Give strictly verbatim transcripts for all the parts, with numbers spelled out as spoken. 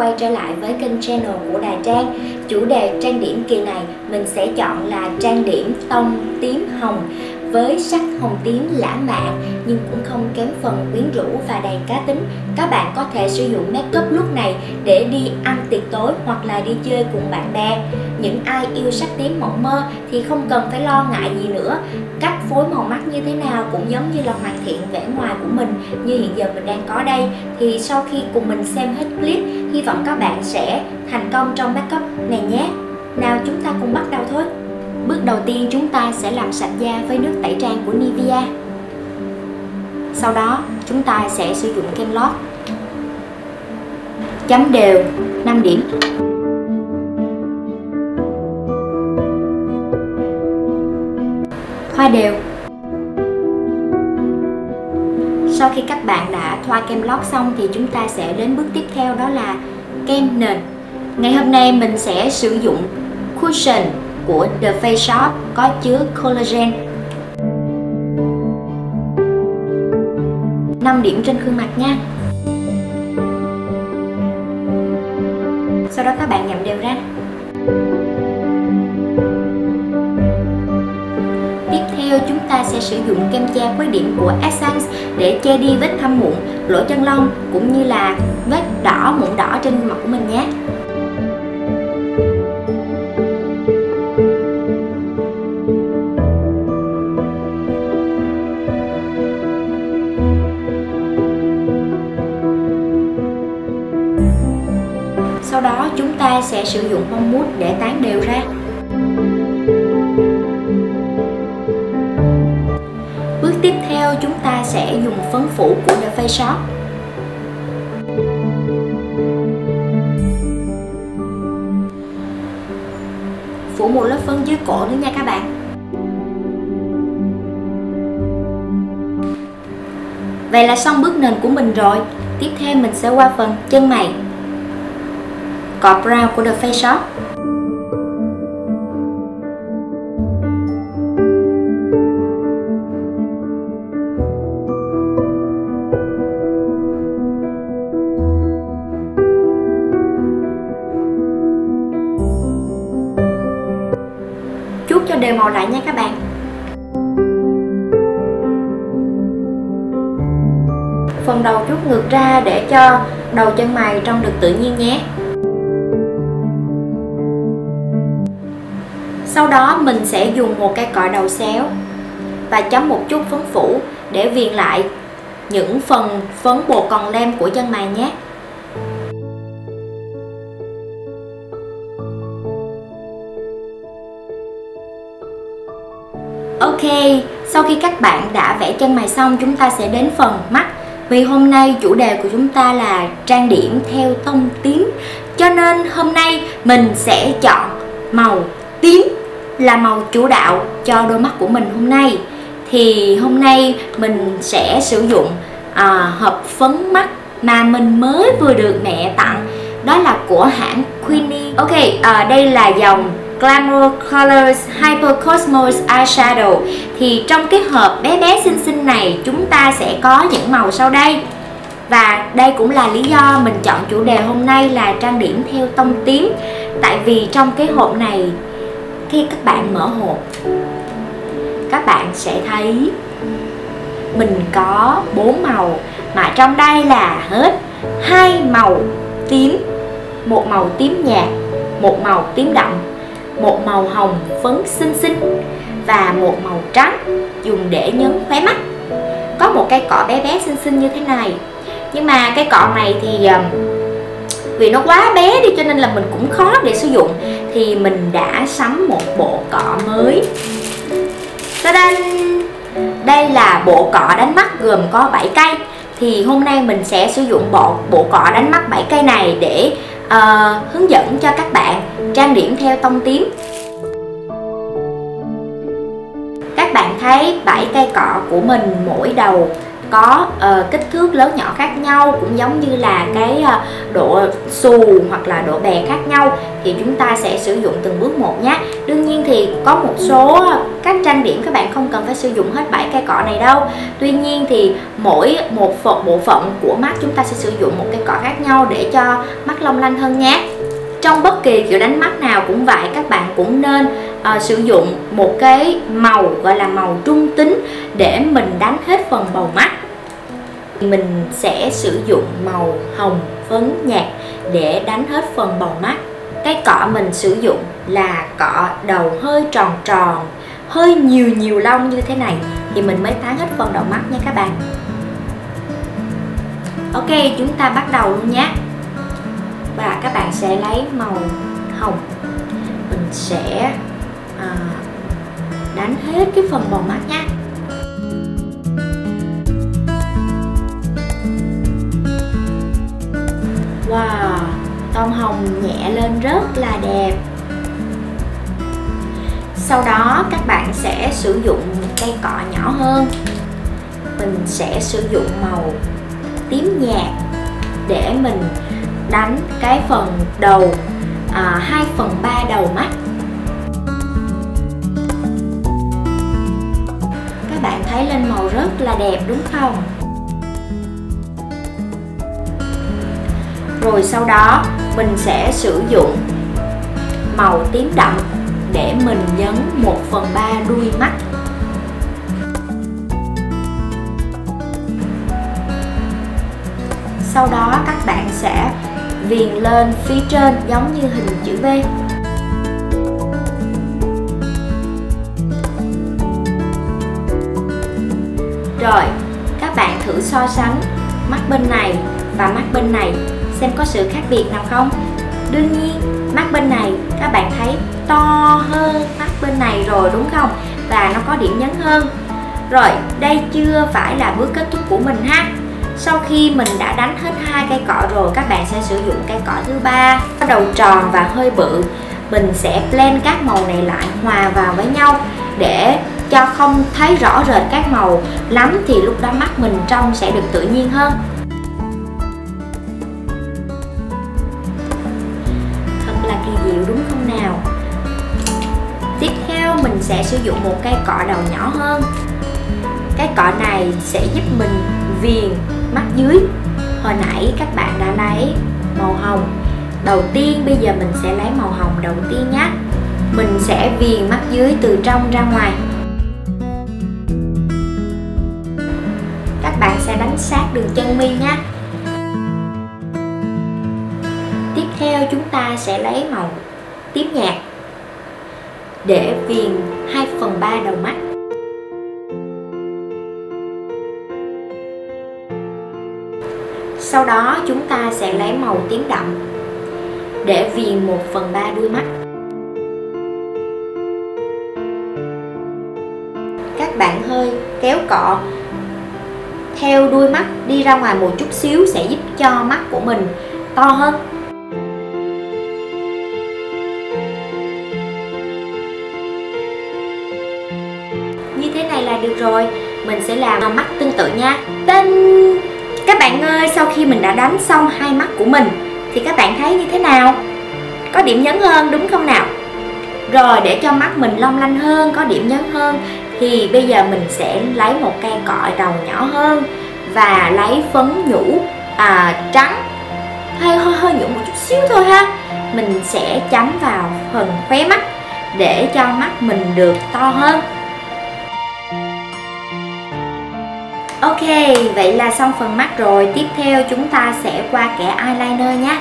quay trở lại với kênh channel của Đà Trang. Chủ đề trang điểm kỳ này mình sẽ chọn là trang điểm tông tím hồng với sắc hồng tím lãng mạn nhưng cũng không kém phần quyến rũ và đầy cá tính. Các bạn có thể sử dụng make up lúc này để đi ăn tiệc tối hoặc là đi chơi cùng bạn bè. Những ai yêu sắc tím mộng mơ thì không cần phải lo ngại gì nữa. Cách phối màu mắt như thế nào cũng giống như là hoàn thiện vẻ ngoài của mình như hiện giờ mình đang có đây. Thì sau khi cùng mình xem hết clip, hy vọng các bạn sẽ thành công trong make up này nhé. Nào chúng ta cùng bắt đầu thôi. Bước đầu tiên chúng ta sẽ làm sạch da với nước tẩy trang của Nivea. Sau đó chúng ta sẽ sử dụng kem lót. Chấm đều năm điểm. Thoa đều. Sau khi các bạn đã thoa kem lót xong thì chúng ta sẽ đến bước tiếp theo, đó là kem nền. Ngày hôm nay mình sẽ sử dụng Cushion của The Face Shop có chứa collagen. năm điểm trên khuôn mặt nha. Sau đó các bạn nhậm đều ra. Tiếp theo chúng ta sẽ sử dụng kem che khuyết điểm của Essence để che đi vết thâm mụn, lỗ chân lông cũng như là vết đỏ mụn đỏ trên mặt của mình nhé. Sau đó chúng ta sẽ sử dụng bông mousse để tán đều ra. Bước tiếp theo chúng ta sẽ dùng phấn phủ của The Face Shop. Phủ một lớp phấn dưới cổ nữa nha các bạn. Vậy là xong bước nền của mình rồi. Tiếp theo mình sẽ qua phần chân mày. Cọ brown của The Face Shop. Chuốt cho đều màu lại nha các bạn. Phần đầu chuốt ngược ra để cho đầu chân mày trông được tự nhiên nhé. Sau đó mình sẽ dùng một cây cọ đầu xéo và chấm một chút phấn phủ để viền lại những phần phấn bột còn lem của chân mày nhé. Ok, sau khi các bạn đã vẽ chân mày xong, chúng ta sẽ đến phần mắt. Vì hôm nay chủ đề của chúng ta là trang điểm theo tông tím, cho nên hôm nay mình sẽ chọn màu tím là màu chủ đạo cho đôi mắt của mình hôm nay. Thì hôm nay mình sẽ sử dụng à, hộp phấn mắt mà mình mới vừa được mẹ tặng, đó là của hãng Queenie. Ok, à, đây là dòng Glamour Colors Hyper Cosmos Eyeshadow. Thì trong cái hộp bé bé xinh xinh này chúng ta sẽ có những màu sau đây. Và đây cũng là lý do mình chọn chủ đề hôm nay là trang điểm theo tông tím. Tại vì trong cái hộp này, khi các bạn mở hộp, các bạn sẽ thấy mình có bốn màu, mà trong đây là hết hai màu tím, một màu tím nhạt, một màu tím đậm, một màu hồng phấn xinh xinh và một màu trắng dùng để nhấn khóe mắt. Có một cây cọ bé bé xinh xinh như thế này. Nhưng mà cái cọ này thì vì nó quá bé đi cho nên là mình cũng khó để sử dụng. Thì mình đã sắm một bộ cọ mới. Ta-da! Đây là bộ cọ đánh mắt gồm có bảy cây. Thì hôm nay mình sẽ sử dụng bộ, bộ cọ đánh mắt bảy cây này để uh, hướng dẫn cho các bạn trang điểm theo tông tím. Các bạn thấy bảy cây cọ của mình mỗi đầu có uh, kích thước lớn nhỏ khác nhau, cũng giống như là cái uh, độ xù hoặc là độ bè khác nhau, thì chúng ta sẽ sử dụng từng bước một nhé. Đương nhiên thì có một số các trang điểm các bạn không cần phải sử dụng hết bảy cây cọ này đâu. Tuy nhiên thì mỗi một phần bộ phận của mắt chúng ta sẽ sử dụng một cây cọ khác nhau để cho mắt long lanh hơn nhé. Trong bất kỳ kiểu đánh mắt nào cũng vậy, các bạn cũng nên uh, sử dụng một cái màu gọi là màu trung tính để mình đánh hết phần bầu mắt. Mình sẽ sử dụng màu hồng phấn nhạt để đánh hết phần bầu mắt. Cái cọ mình sử dụng là cọ đầu hơi tròn tròn, hơi nhiều nhiều lông như thế này thì mình mới tán hết phần đầu mắt nha các bạn. Ok, chúng ta bắt đầu luôn nhé. Và các bạn sẽ lấy màu hồng, mình sẽ à, đánh hết cái phần bầu mắt nhé. Wow, tông hồng nhẹ lên rất là đẹp. Sau đó các bạn sẽ sử dụng cây cọ nhỏ hơn. Mình sẽ sử dụng màu tím nhạt để mình đánh cái phần đầu, à, hai phần ba đầu mắt. Các bạn thấy lên màu rất là đẹp đúng không? Rồi sau đó mình sẽ sử dụng màu tím đậm để mình nhấn một phần ba đuôi mắt. Sau đó các bạn sẽ viền lên phía trên giống như hình chữ V. Rồi, các bạn thử so sánh mắt bên này và mắt bên này xem có sự khác biệt nào không. Đương nhiên, mắt bên này các bạn thấy to hơn mắt bên này rồi đúng không? Và nó có điểm nhấn hơn. Rồi, đây chưa phải là bước kết thúc của mình ha. Sau khi mình đã đánh hết hai cây cọ rồi, các bạn sẽ sử dụng cây cọ thứ ba, có đầu tròn và hơi bự. Mình sẽ blend các màu này lại hòa vào với nhau để cho không thấy rõ rệt các màu lắm, thì lúc đó mắt mình trông sẽ được tự nhiên hơn. Thật là kỳ diệu đúng không nào? Tiếp theo mình sẽ sử dụng một cây cọ đầu nhỏ hơn. Cái cọ này sẽ giúp mình viền mắt dưới. Hồi nãy các bạn đã lấy màu hồng đầu tiên, bây giờ mình sẽ lấy màu hồng đầu tiên nhé. Mình sẽ viền mắt dưới từ trong ra ngoài. Các bạn sẽ đánh sát đường chân mi nhé. Tiếp theo chúng ta sẽ lấy màu tím nhạt để viền hai phần ba đầu mắt. Sau đó chúng ta sẽ lấy màu tím đậm để viền một phần ba đuôi mắt. Các bạn hơi kéo cọ theo đuôi mắt đi ra ngoài một chút xíu sẽ giúp cho mắt của mình to hơn. Như thế này là được rồi. Mình sẽ làm mắt tương tự nha. Tên các bạn ơi, sau khi mình đã đánh xong hai mắt của mình thì các bạn thấy như thế nào? Có điểm nhấn hơn đúng không nào? Rồi, để cho mắt mình long lanh hơn, có điểm nhấn hơn, thì bây giờ mình sẽ lấy một cây cọ đầu nhỏ hơn và lấy phấn nhũ à, trắng, hơi hơi hơi nhũ một chút xíu thôi ha. Mình sẽ chấm vào phần khóe mắt để cho mắt mình được to hơn. Ok, vậy là xong phần mắt rồi. Tiếp theo chúng ta sẽ qua kẻ eyeliner nhé.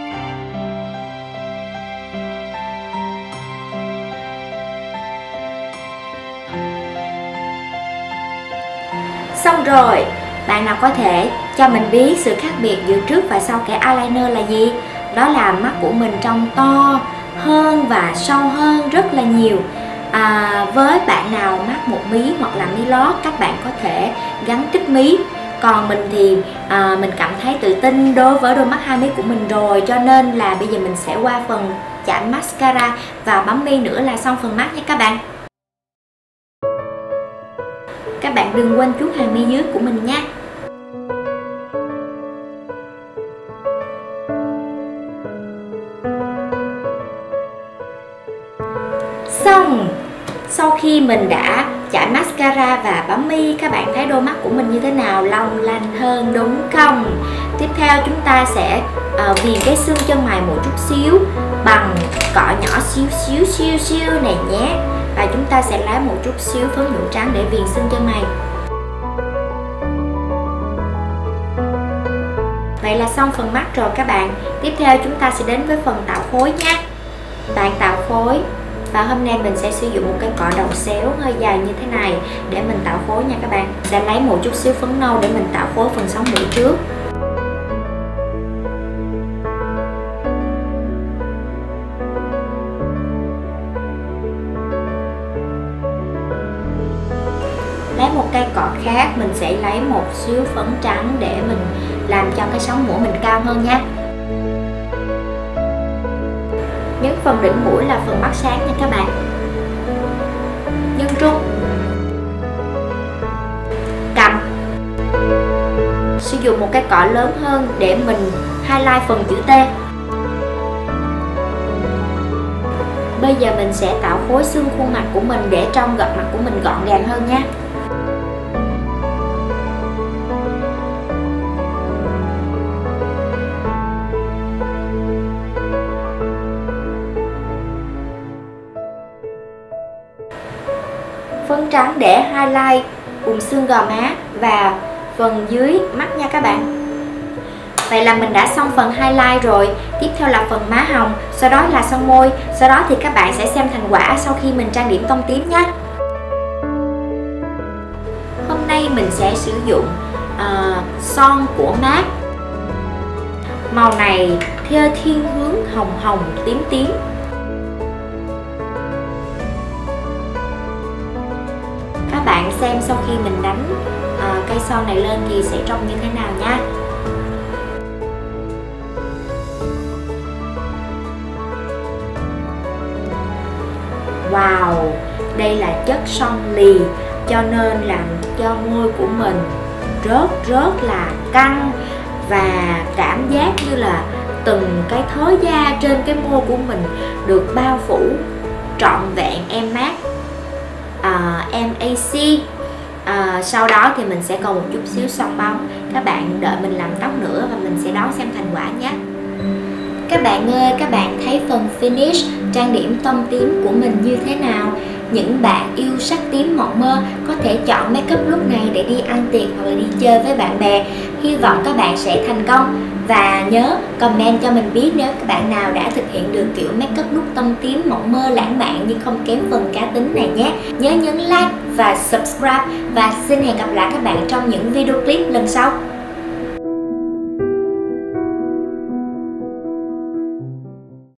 Xong rồi, bạn nào có thể cho mình biết sự khác biệt giữa trước và sau kẻ eyeliner là gì? Đó là mắt của mình trông to hơn và sâu hơn rất là nhiều. À, với bạn nào mắc một mí hoặc là mí lót, các bạn có thể gắn kích mí. Còn mình thì à, mình cảm thấy tự tin đối với đôi mắt hai mí của mình rồi, cho nên là bây giờ mình sẽ qua phần chạm mascara và bấm mi nữa là xong phần mắt nha các bạn. Các bạn đừng quên chuốt hàng mi dưới của mình nha. xong. Sau khi mình đã chải mascara và bấm mi, các bạn thấy đôi mắt của mình như thế nào? Long lanh hơn đúng không? Tiếp theo chúng ta sẽ uh, viền cái xương chân mày một chút xíu bằng cọ nhỏ xíu xíu xíu xíu này nhé. Và chúng ta sẽ lấy một chút xíu phấn nhuộm trắng để viền xương chân mày. Vậy là xong phần mắt rồi các bạn. Tiếp theo chúng ta sẽ đến với phần tạo khối nha. Bạn tạo khối. Và hôm nay mình sẽ sử dụng một cái cọ đầu xéo hơi dài như thế này để mình tạo khối nha các bạn. Sẽ lấy một chút xíu phấn nâu để mình tạo khối phần sống mũi trước. Lấy một cây cọ khác, mình sẽ lấy một xíu phấn trắng để mình làm cho cái sống mũi mình cao hơn nha. Nhấn phần đỉnh mũi là phần mắt sáng nha các bạn. Nhân trung, cằm. Sử dụng một cái cọ lớn hơn để mình highlight phần chữ T. Bây giờ mình sẽ tạo khối xương khuôn mặt của mình để trông gật mặt của mình gọn gàng hơn nha. Phấn trắng để highlight vùng xương gò má và phần dưới mắt nha các bạn. Vậy là mình đã xong phần highlight rồi. Tiếp theo là phần má hồng, sau đó là son môi. Sau đó thì các bạn sẽ xem thành quả sau khi mình trang điểm tông tím nhé. Hôm nay mình sẽ sử dụng uh, son của MAC. Màu này theo thiên hướng hồng hồng tím tím. Các bạn xem sau khi mình đánh uh, cây son này lên thì sẽ trông như thế nào nha. Wow, đây là chất son lì cho nên làm cho môi của mình rất rất là căng và cảm giác như là từng cái thớ da trên cái môi của mình được bao phủ trọn vẹn em MAC uh, em a xê. uh, Sau đó thì mình sẽ còn một chút xíu son bóng. Các bạn đợi mình làm tóc nữa và mình sẽ đón xem thành quả nhé. Các bạn ơi, các bạn thấy phần finish trang điểm tông tím của mình như thế nào? Những bạn yêu sắc tím mộng mơ có thể chọn make up look này để đi ăn tiệc hoặc là đi chơi với bạn bè. Hy vọng các bạn sẽ thành công. Và nhớ comment cho mình biết nếu các bạn nào đã thực hiện được kiểu make up look tông tím mộng mơ lãng mạn nhưng không kém phần cá tính này nhé. Nhớ nhấn like và subscribe và xin hẹn gặp lại các bạn trong những video clip lần sau.